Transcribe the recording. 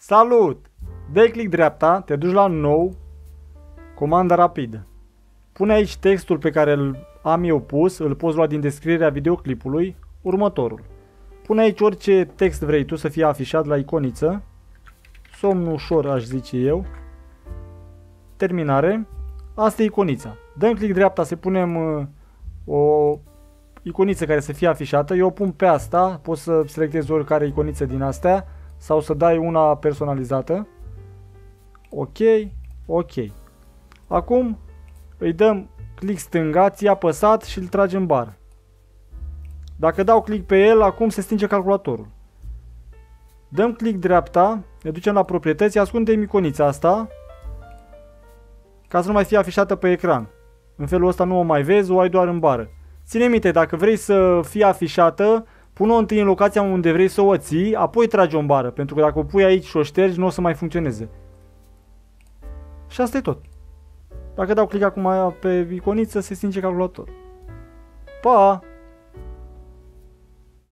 Salut! Dai click dreapta, te duci la nou, comanda rapidă. Pune aici textul pe care îl am eu pus, îl poți lua din descrierea videoclipului, următorul. Pune aici orice text vrei tu să fie afișat la iconiță. Somn ușor, aș zice eu. Terminare. Asta e iconița. Dăm click dreapta să punem o iconiță care să fie afișată. Eu o pun pe asta, poți să selectezi oricare iconiță din astea sau să dai una personalizată. Ok, ok. Acum îi dăm click stânga, ți-a apăsat și îl tragem în bară. Dacă dau click pe el, acum se stinge calculatorul. Dăm click dreapta, ne ducem la proprietăți, ascundem iconița asta ca să nu mai fie afișată pe ecran. În felul ăsta nu o mai vezi, o ai doar în bară. Ține minte, dacă vrei să fie afișată, pune-o întâi în locația unde vrei să o ții, apoi trage-o în bară, pentru că dacă o pui aici și o ștergi, nu o să mai funcționeze. Și asta e tot. Dacă dau click acum pe iconiță, se stinge calculatorul. Pa!